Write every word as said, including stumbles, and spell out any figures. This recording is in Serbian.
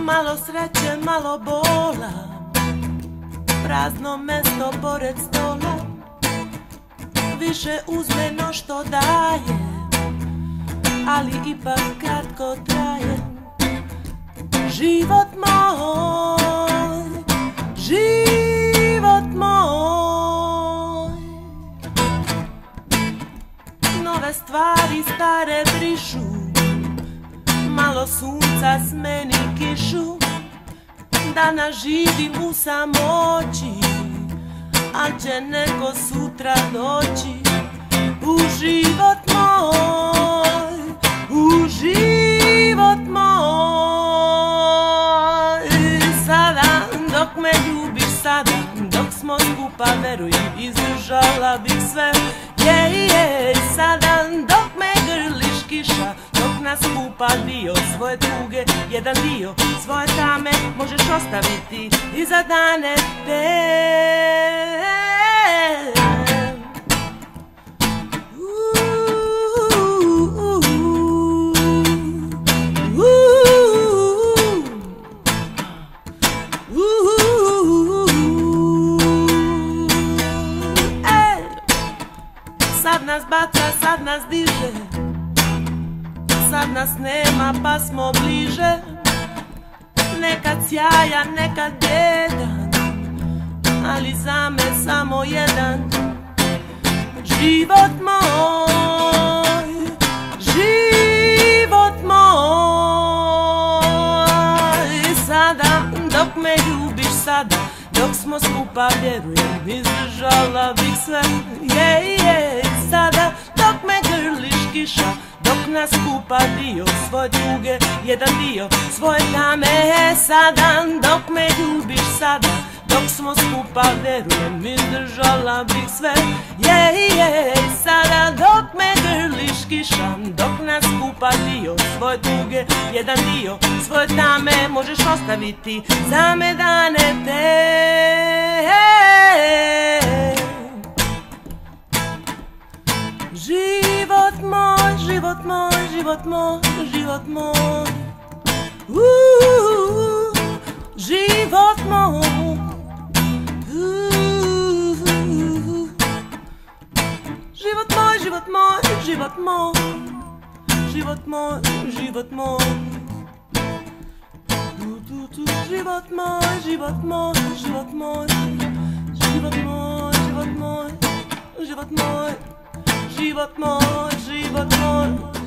malo sreće, malo bola, prazno mesto pored stola, više uzme no što daje, ali ipak kratko traje. Život moj, život moj, nove stvari stare brišu, malo sunca smeni kišu, danas živim u samoći, al će neko sutra doći. U život moj, u život moj, sada dok me ljubiš, sada dok smo skupa, veruj, izdržala bih sve. Je, je, sada dok me grliš kiša, dok nas kupa, dio svoje tuge, jedan dio svoje tame možeš ostaviti i za dane te. Sad nas baca, sad nas diže, sad nas nema pa smo bliže, nekad sjajan, nekad bjedan, ali za me samo jedan. Život moj, život moj, sada dok me ljubiš, sada dok smo skupa, vjerujem, izdržala bih sve. Je, je, sada dok me grliš kiša, dok nas kupa, dio svoje tuge, jedan dio svoje tame. Sada dok me ljubiš, sada dok smo skupa, vjerujem, izdržala bih sve. Je, je, sada dok me grliš kiša, dok nas kupa, dio svoje tuge, jedan dio svoje tame možeš ostaviti za me dane te. Život moj, život moj, život moj, život moj, uuu, život moj, uuu, život moj, život moj, život moj, život moj, život moj, život moj, život moj, život moj, život moj, život moj, život moj, život moj, život moj.